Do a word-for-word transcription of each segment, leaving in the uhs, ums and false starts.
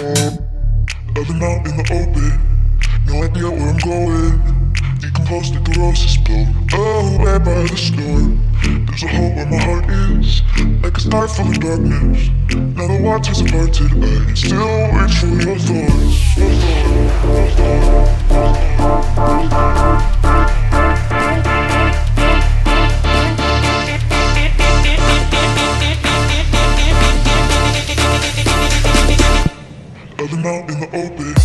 I've been out in the open, no idea where I'm going. Decomposed like the roses blow away by the storm. There's a hole where my heart is, like a star full of darkness. Now the waters are parted, I still wait for your thoughts. Your thoughts, your thoughts. I've been out in the open.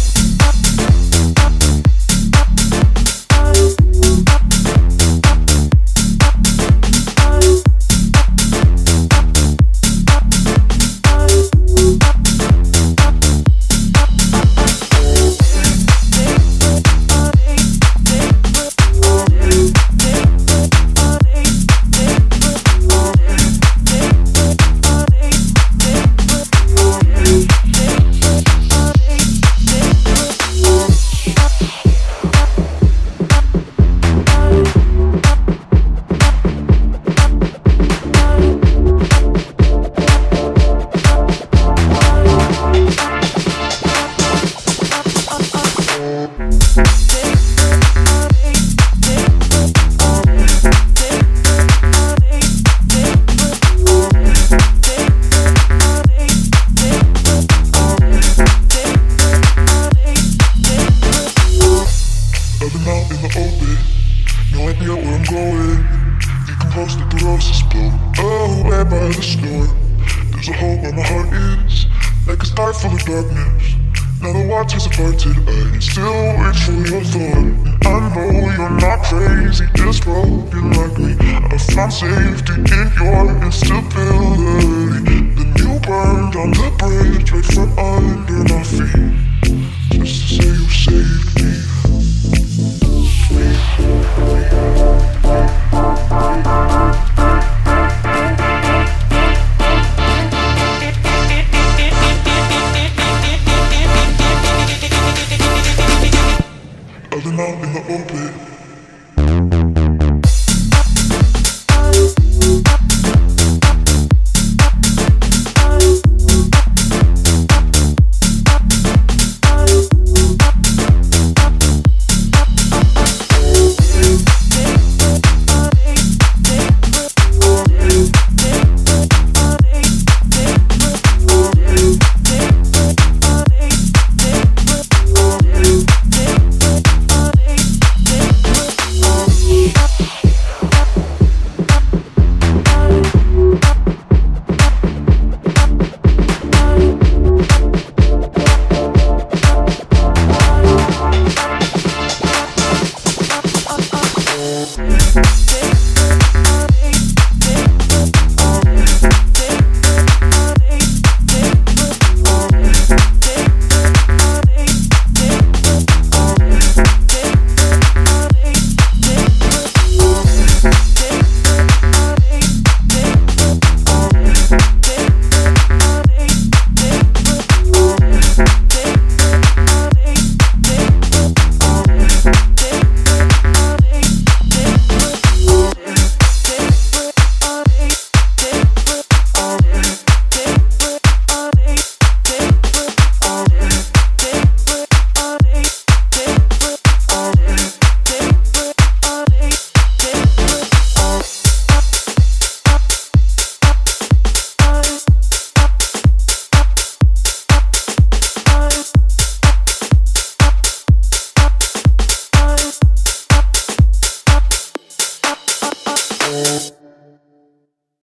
Safety in your instability. Then you burned on the bridge right